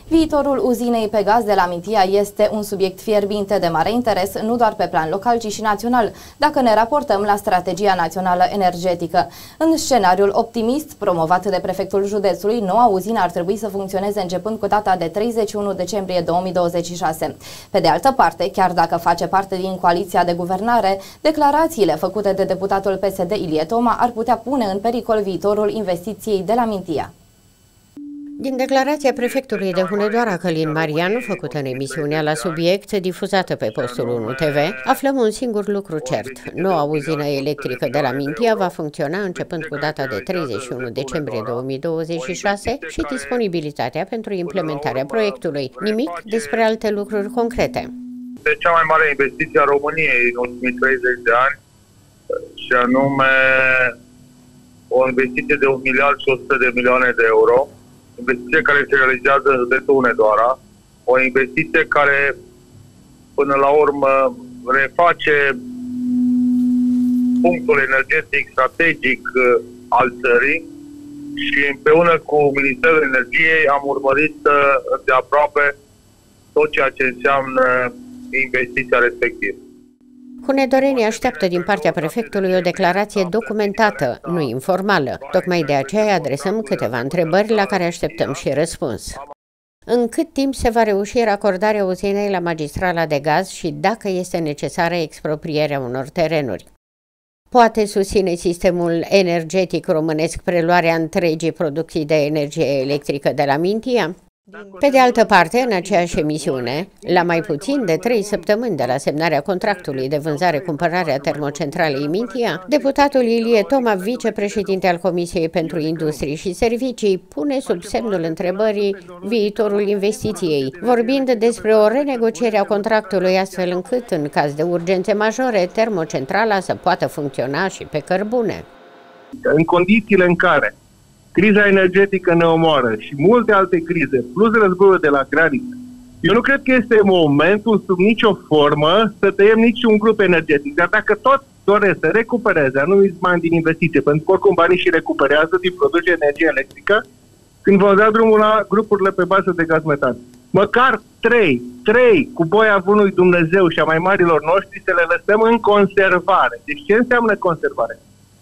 Viitorul uzinei pe gaz de la Mintia este un subiect fierbinte de mare interes, nu doar pe plan local, ci și național, dacă ne raportăm la strategia națională energetică. În scenariul optimist promovat de prefectul județului, noua uzină ar trebui să funcționeze începând cu data de 31 decembrie 2026. Pe de altă parte, chiar dacă face parte din coaliția de guvernare, declarațiile făcute de deputatul PSD Ilie Toma ar putea pune în pericol viitorul investiției de la Mintia. Din declarația prefectului de Hunedoara, Călin Marian, făcută în emisiunea La Subiect, difuzată pe Postul 1 TV, aflăm un singur lucru cert. Noua uzină electrică de la Mintia va funcționa începând cu data de 31 decembrie 2026 și disponibilitatea pentru implementarea proiectului. Nimic despre alte lucruri concrete. Este cea mai mare investiție a României în ultimii 30 de ani, și anume o investiție de 1 miliard și 100 de milioane de euro. Investiție care se realizează în județul Hunedoara, o investiție care până la urmă reface punctul energetic strategic al țării și împreună cu Ministerul Energiei am urmărit de aproape tot ceea ce înseamnă investiția respectivă. Hunedorenii așteaptă din partea prefectului o declarație documentată, nu informală. Tocmai de aceea adresăm câteva întrebări la care așteptăm și răspuns. În cât timp se va reuși racordarea uzinei la magistrala de gaz și dacă este necesară exproprierea unor terenuri? Poate susține sistemul energetic românesc preluarea întregii producții de energie electrică de la Mintia? Pe de altă parte, în aceeași emisiune, la mai puțin de 3 săptămâni de la semnarea contractului de vânzare-cumpărare a termocentralei Mintia, deputatul Ilie Toma, vicepreședinte al Comisiei pentru Industrie și Servicii, pune sub semnul întrebării viitorul investiției, vorbind despre o renegociere a contractului astfel încât, în caz de urgențe majore, termocentrala să poată funcționa și pe cărbune. În condițiile în care criza energetică ne omoară și multe alte crize, plus războiul de la graniță, eu nu cred că este momentul sub nicio formă să tăiem niciun grup energetic. Dar dacă tot doresc să recupereze anumiți bani din investiție, pentru că oricum banii și recuperează din produce energie electrică, când vor da drumul la grupurile pe bază de gaz metan, măcar 3 cu boia bunului Dumnezeu și a mai marilor noștri să le lăsăm în conservare. Deci ce înseamnă conservare?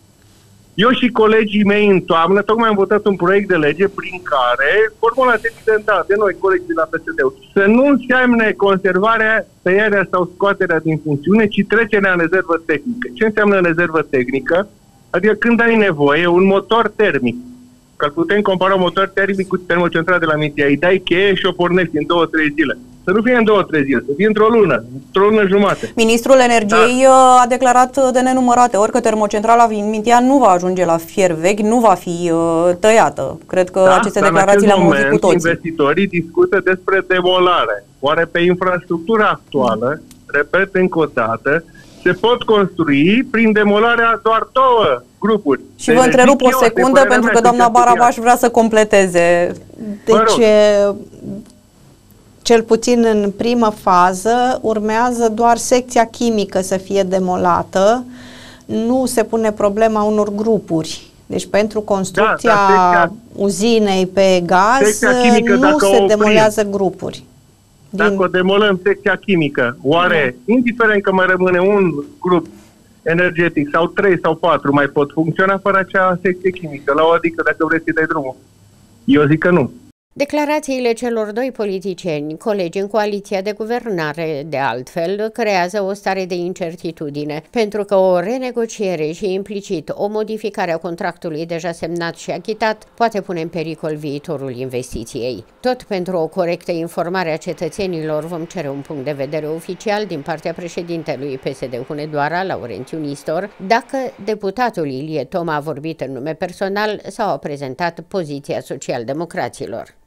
Eu și colegii mei în toamnă tocmai am votat un proiect de lege prin care formula decidentă de noi, colegii de la PSD, să nu înseamnă conservarea, tăierea sau scoaterea din funcțiune, ci trecerea în rezervă tehnică. Ce înseamnă rezervă tehnică? Adică când ai nevoie, un motor termic, că putem compara un motor termic cu termocentrala de la Mintia, îi dai cheie și o pornești în 2-3 zile. Să nu fie în 2-3 zile, să fie într-o lună jumate. Ministrul Energiei a declarat de nenumărate ori că termocentrala din Mintia nu va ajunge la fier vechi, nu va fi tăiată. Cred că aceste declarații le-am auzit cu toții. Investitorii discută despre demolare. Oare pe infrastructura actuală, repet încă o dată, se pot construi prin demolarea doar 2 grupuri. Și vă întrerup o secundă pentru că doamna Barabaș vrea să completeze. Deci, cel puțin în primă fază, urmează doar secția chimică să fie demolată. Nu se pune problema unor grupuri. Deci pentru construcția uzinei pe gaz nu se demolează grupuri. Dacă o demolăm secția chimică, oare, indiferent că mai rămâne un grup energetic sau 3 sau 4, mai pot funcționa fără acea secție chimică? Adică dacă vreți să dai drumul. Eu zic că nu. Declarațiile celor 2 politicieni, colegi în coaliția de guvernare, de altfel, creează o stare de incertitudine, pentru că o renegociere și implicit o modificare a contractului deja semnat și achitat poate pune în pericol viitorul investiției. Tot pentru o corectă informare a cetățenilor vom cere un punct de vedere oficial din partea președintelui PSD Hunedoara, Laurențiu Nistor, dacă deputatul Ilie Toma a vorbit în nume personal sau a prezentat poziția social-democraților.